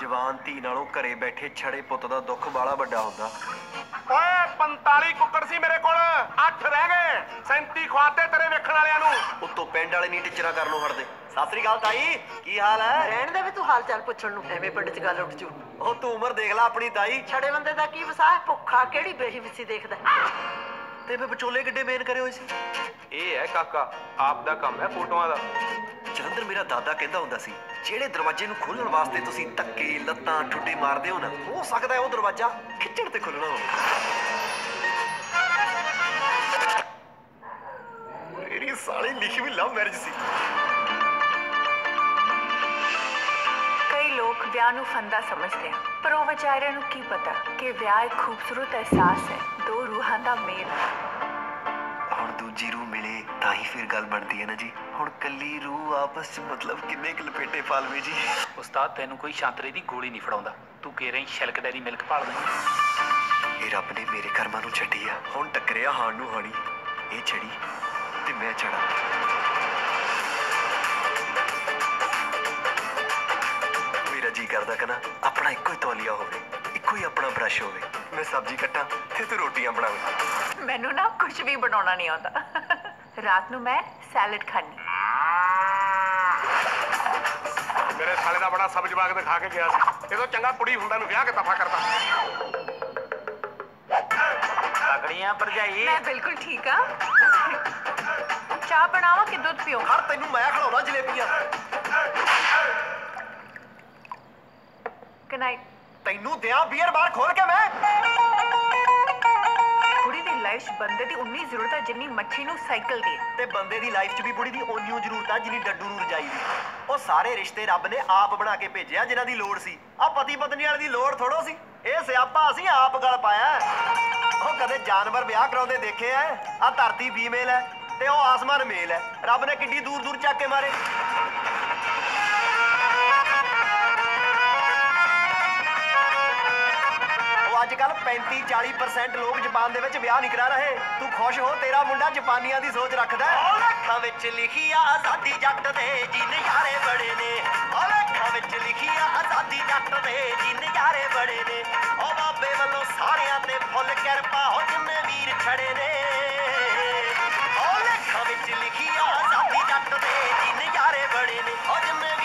जवान धी नालों घरे बैठे छड़े पुत दा दुख बाला वड्डा हुंदा। ओए 45 कुक्कड़ सी मेरे कोल, 8 रह गए, 37 खवाते तेरे वेखण वालियां नूं। उत्तों पिंड वाले नहीं टिचरा करनों हटदे। सत श्री अकाल ताई, की हाल है? रहण दे वे तू हाल चाल पुछण नूं, एवें पिंड च गल उठ जू। ओ तू उमर देख ला अपनी ताई। छड़े बंदे दा की वसा, भुखा केड़ी बेही विसी देखदा। ते वे विचोले किड्डे मेन करे होए सी। ਇਹ ਹੈ ਕਾਕਾ, ਆਪ ਦਾ ਕੰਮ ਹੈ ਫੋਟੋਆਂ ਦਾ। ਜਲੰਧਰ ਮੇਰਾ ਦਾਦਾ ਕਹਿੰਦਾ ਹੁੰਦਾ ਸੀ, ਜਿਹੜੇ ਦਰਵਾਜ਼ੇ ਨੂੰ ਖੋਲਣ ਵਾਸਤੇ ਤੁਸੀਂ ਧੱਕੇ ਲੱਤਾਂ ਠੁੱਡੇ ਮਾਰਦੇ ਹੋ ਨਾ, ਹੋ ਸਕਦਾ ਹੈ ਉਹ ਦਰਵਾਜ਼ਾ ਖਿੱਚਣ ਤੇ ਖੁੱਲਣਾ ਹੋਵੇ। ਮੇਰੀ ਸਾਲੀ ਲਿਖੀ ਵੀ ਲਵ ਮੈਰਿਜ ਸੀ। ਕਈ ਲੋਕ ਵਿਆਹ ਨੂੰ ਫੰਦਾ ਸਮਝਦੇ ਆ, ਪਰ ਉਹ ਵਿਚਾਰਿਆਂ ਨੂੰ ਕੀ ਪਤਾ ਕਿ ਵਿਆਹ ਇੱਕ ਖੂਬਸੂਰਤ ਅਹਿਸਾਸ ਹੈ, ਦੋ ਰੂਹਾਂ ਦਾ ਮੇਲ। ਹੁਣ ਦੂਜੀ ਰੂਹ ਮਿਲੇ ਤਾਂ ਹੀ ਫਿਰ ਗੱਲ ਬਣਦੀ ਹੈ ਨਾ ਜੀ। ਹੁਣ ਕੱਲੀ ਰੂਹ ਆਪਸ ਚ ਮਤਲਬ ਕਿੰਨੇ ਕੁ ਲਪੇਟੇ ਪਾ ਲਵੇ ਜੀ। ਉਸਤਾਦ ਤੈਨੂੰ ਕੋਈ ਸ਼ਾਂਤਰੇ ਦੀ ਗੋਲੀ ਨਹੀਂ ਫੜਾਉਂਦਾ, ਤੂੰ ਕਹਿ ਰਹੀ ਛਿਲਕ ਡੈਰੀ ਮਿਲਕ ਭਾਲਦਾ। ਇਹ ਰੱਬ ਨੇ ਮੇਰੇ ਕਰਮਾਂ ਨੂੰ ਛੱਡੀ ਆ। ਹੁਣ ਟੱਕਰਿਆ ਹਾਣ ਨੂੰ ਹਾਣੀ, ਇਹ ਛੜੀ ਤੇ ਮੈਂ ਛੜਾ। ਮੇਰਾ ਜੀ ਕਰਦਾ ਕਿ ਨਾ ਆਪਣਾ ਇੱਕੋ ਹੀ ਤੌਲੀਆ ਹੋਵੇ, ਇੱਕੋ ਹੀ ਆਪਣਾ ਬਰਸ਼ ਹੋਵੇ, ਮੈਂ ਸਬਜ਼ੀ ਕੱਟਾਂ ਤੇ ਤੂੰ ਰੋਟੀਆਂ ਬਣਾਵੇਂ। ਮੈਨੂੰ ਨਾ ਕੁਝ ਵੀ ਬਣਾਉਣਾ ਨਹੀਂ ਆਉਂਦਾ। ਰਾਤ ਨੂੰ ਮੈਂ ਸੈਲਡ ਖਾਣੀ। ਮੇਰੇ ਸਾਲੇ ਦਾ ਬੜਾ ਸਬਜ਼ ਬਾਗ ਦਿਖਾ ਕੇ ਗਿਆ ਸੀ, ਇਹ ਤੋਂ ਚੰਗਾ ਕੁੜੀ ਹੁੰਦਾ ਨੂੰ ਵਿਆਹ ਕੇ ਦਫਾ ਕਰਦਾ। ਤਗੜੀਆਂ ਭਰਜਾਈ। ਮੈਂ ਬਿਲਕੁਲ ਠੀਕ ਆ। ਚਾਹ ਬਣਾਵਾ ਕਿ ਦੁੱਧ ਪੀਓ? ਹਰ ਤੈਨੂੰ ਮੈਂ ਖਿਲਾਉਣਾ ਜਲੇਬੀਆਂ। Good night. ਤੈਨੂੰ ਦਿਆਂ ਬੀਅਰ ਬਾਰ ਖੋਲ ਕੇ ਮੈਂ। ਕੁੜੀ ਦੀ ਲਾਈਫ 'ਚ ਬੰਦੇ ਦੀ ਉਨੀ ਜ਼ਰੂਰਤ ਹੈ ਜਿੰਨੀ ਮੱਛੀ ਨੂੰ ਸਾਈਕਲ ਦੀ। ਤੇ ਬੰਦੇ ਦੀ ਲਾਈਫ 'ਚ ਵੀ ਬੁੜੀ ਦੀ ਓਨੀ ਜ਼ਰੂਰਤ ਆ ਜਿੰਨੀ ਡੱਡੂ ਨੂੰ ਰਜਾਈ ਦੀ। ਉਹ ਸਾਰੇ ਰਿਸ਼ਤੇ ਰੱਬ ਨੇ ਆਪ ਬਣਾ ਕੇ ਭੇਜਿਆ ਜਿਨ੍ਹਾਂ ਦੀ ਲੋੜ ਸੀ। ਆ ਪਤੀ ਪਤਨੀ ਵਾਲੀ ਦੀ ਲੋੜ ਥੋੜੋ ਸੀ, ਇਹ ਸਿਆਪਾ ਅਸੀਂ ਆਪ ਗਲ ਪਾਇਆ। ਉਹ ਕਦੇ ਜਾਨਵਰ ਵਿਆਹ ਕਰਾਉਂਦੇ ਦੇਖੇ ਐ? ਆ ਧਰਤੀ ਫੀਮੇਲ ਹੈ ਤੇ ਉਹ ਆਸਮਾਨ ਮੇਲ ਹੈ। ਰੱਬ ਨੇ ਕਿੱਡੀ ਦੂਰ ਦੂਰ ਚੱਕ ਕੇ ਮਾਰੇ। ਅੱਜ ਕੱਲ 35-40% ਲੋਕ ਜਾਪਾਨ ਦੇ ਵਿੱਚ ਵਿਆਹ ਨਹੀਂ ਕਰਾ ਰਹੇ। ਤੂੰ ਖੁਸ਼ ਹੋ, ਤੇਰਾ ਮੁੰਡਾ ਜਾਪਾਨੀਆਂ ਦੀ ਸੋਚ ਰੱਖਦਾ। ਉਹ ਅੱਖਾਂ ਵਿੱਚ ਲਿਖੀ ਆ ਆਜ਼ਾਦੀ ਜੱਟ ਦੇ ਜੀ ਨਜ਼ਾਰੇ ਬੜੇ ਨੇ। ਉਹ ਅੱਖਾਂ ਵਿੱਚ ਲਿਖੀ ਆ ਆਜ਼ਾਦੀ ਜੱਟ ਦੇ ਜੀ ਨਜ਼ਾਰੇ ਬੜੇ ਨੇ। ਉਹ ਬਾਬੇ ਵੱਲੋਂ ਸਾਰਿਆਂ ਤੇ ਫੁੱਲ ਕਿਰਪਾ ਹੋ ਜਿੰਨੇ ਵੀਰ ਛੜੇ ਨੇ। ਉਹ ਅੱਖਾਂ ਵਿੱਚ ਲਿਖੀ ਆ ਆਜ਼ਾਦੀ ਜੱਟ ਦੇ ਜੀ ਨਜ਼ਾਰੇ ਬੜੇ ਨੇ। ਉਹ ਜਿੰਨੇ